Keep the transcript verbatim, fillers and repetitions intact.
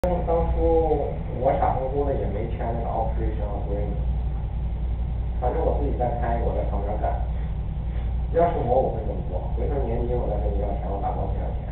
当初我傻乎乎的也没签那个 operation agreement，反正我自己在开，我在旁边干。要是我，我会这么做。回头年底我再跟你要钱，我打包给你要钱。